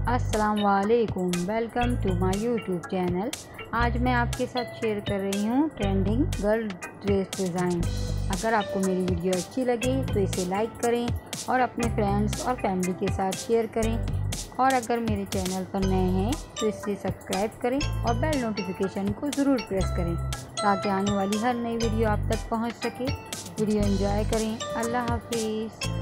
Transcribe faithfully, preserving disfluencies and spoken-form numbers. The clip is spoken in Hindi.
अस्सलाम वालेकुम, welcome to my YouTube channel. आज मैं आपके साथ शेयर कर रही हूँ ट्रेंडिंग गर्ल ड्रेस डिज़ाइन। अगर आपको मेरी वीडियो अच्छी लगे तो इसे लाइक करें और अपने फ्रेंड्स और फैमिली के साथ शेयर करें। और अगर मेरे चैनल पर नए हैं तो इसे सब्सक्राइब करें और बेल नोटिफिकेशन को ज़रूर प्रेस करें ताकि आने वाली हर नई वीडियो आप तक पहुँच सके। वीडियो एंजॉय करें। अल्लाह हाफिज़।